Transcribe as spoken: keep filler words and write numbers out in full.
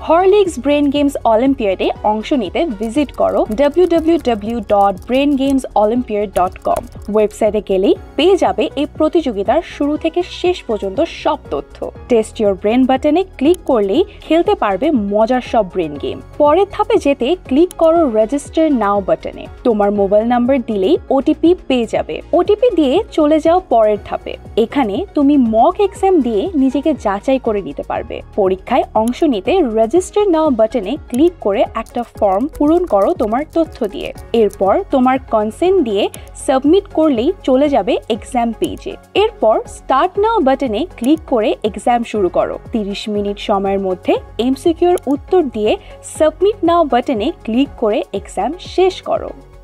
Horlicks brain games অলিম্পিয়াডে অংশ নিতে visit করো W W W dot brain games olympiad dot com. ওয়েবসাইটে গেলেই পেয়ে যাবে এই প্রতিযোগিতার শুরু থেকে শেষ পর্যন্ত সব তথ্য। টেস্ট ইউর ব্রেন বাটনে ক্লিক করলেই খেলতে পারবে মজার সব ব্রেন গেম। পরের ধাপে যেতে ক্লিক করো রেজিস্টার নাও বাটনে। তোমার মোবাইল নাম্বার দিলেই ওটিপি পেয়ে যাবে। ওটিপি দিয়ে চলে যাও পরের ধাপে। এখানে তুমি মক এক্সাম দিয়ে নিজেকে যাচাই করে নিতে পারবে। পরীক্ষায় অংশ নিতে রেজিস্টার নাও বাটনে ক্লিক করে একটা ফর্ম পূরণ করো তোমার তথ্য দিয়ে। এরপর তোমার কনসেন্ট দিয়ে সাবমিট করলেই চলে যাবে এক্সাম পেজে। এরপর স্টার্ট নাও বাটনে ক্লিক করে এক্সাম শুরু করো। তিরিশ মিনিট সময়ের মধ্যে এমসিকিউর উত্তর দিয়ে সাবমিট নাও বাটনে ক্লিক করে এক্সাম শেষ করো।